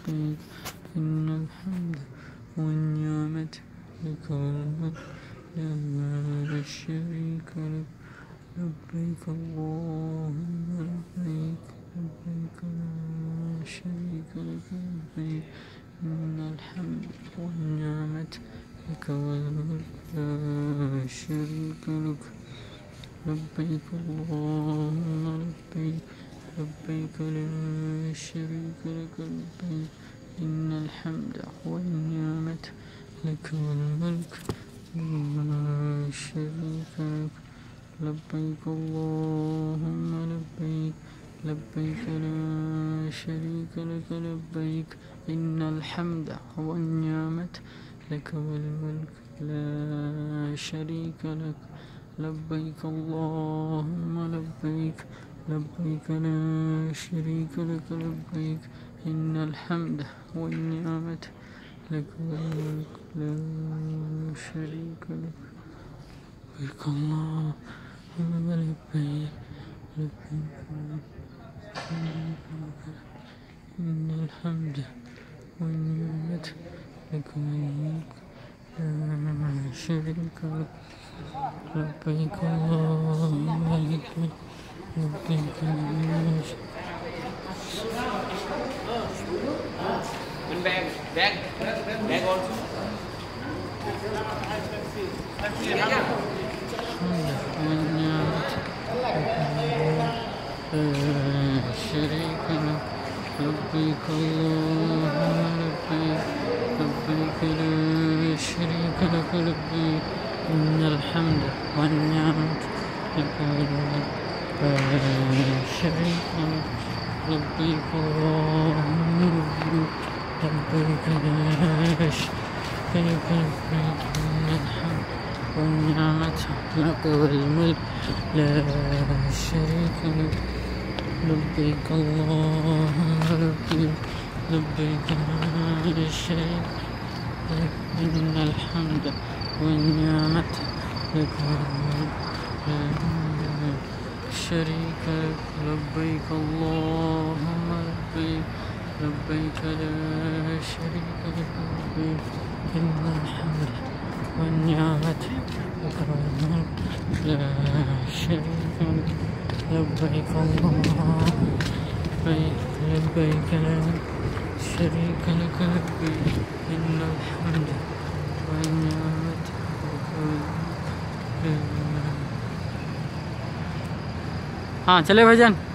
لبيك إن الحمد والنعمة لك والملك لا شريك لك لبيك اللهم لبيك لبيك لا شريك لك لبيك إن الحمد والنعمة لك والملك لا شريك لك لبيك اللهم لبيك لبيك لا شريك لك لبيك إن الحمد والنعمة لك والملك لا شريك لك لبيك اللهم لبيك لبيك لا شريك لك لبيك إن الحمد والنعمة لك والملك لا شريك لك لبيك اللهم لبيك لبيك لا شريك لك لبيك إن الحمد والنعمة لك والملك لا شريك لك لبيك اللهم لبيك لبيك إن الحمد والنعمة لك والملك لا شريك لك لبيك اللهم لبيك لبيك لا شريك bag also. شريك لك لبيك اللهم لبيك لبيك لا شريك لك لبيك إن الحمد والنعمة لك والملك لا شريك لك لبيك اللهم لبيك لبيك لا شريك لك لبيك إن الحمد والنعمة لك والملك لا شريك لك لبيك اللهم لبيك لبيك لا شريك لك إن الحمد والنعمة لك والملك لا شريك لك لبيك اللهم لبيك لبيك لا شريك لك لبيك إن الحمد والنعمة لك والملك لا شريك لك لبيك اللهم لبيك لبيك لا شريك لك لبيك إن الحمد والنعمة لك والملك हाँ चले भाईजान।